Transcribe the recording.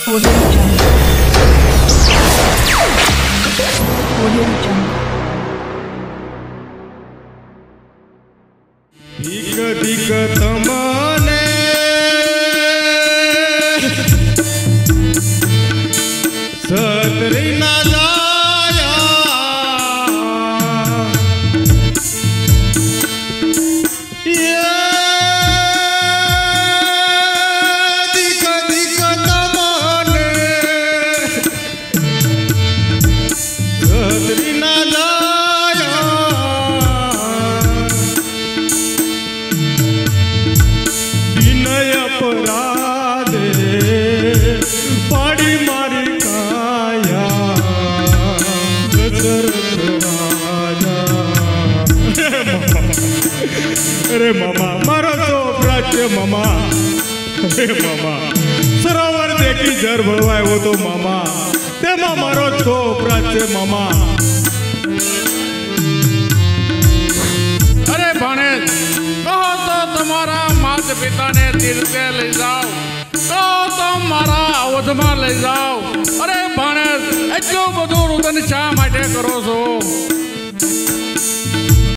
तमने सतरी ना जाया ये दिख दिख तमने सतरी ना जाया विनय अपराधे पाड़ी मारी काया दशरथ राजा। अरे मामा मारो तो प्राच्य मामा। अरे मामा सरोवर देखी जर भरवाय वो तो मामा तेमा मारो तो प्राच्य मामा। अरे भाणेज कहो तो तुम्हारा माता पिता ने तीर के ले जाओ तो तुम मारा अवध में ले जाओ। अरे भाणेज एटलो बधु रुदन शा माटे करो छो?